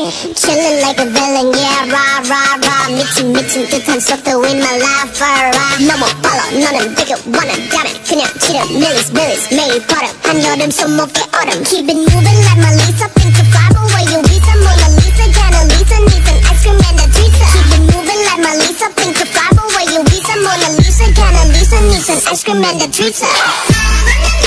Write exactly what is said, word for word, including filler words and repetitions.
chillin' like a villain, yeah, rah, rah, rah. 미친 미친 듯한 속도 in my life, alright. 너무 빨라, 너는 되게 원한다면 그냥 치른 millies, millies. 매일 버릇, 한여름 손목에 얼음. Keep it moving like my Lisa. Think to fly, but where you Lisa? Mona Lisa, Gana Lisa, needs an ice cream and a pizza. Keep it moving like my Lisa. Think to fly, but where you Lisa? Mona Lisa, Gana Lisa, needs an ice cream and a pizza.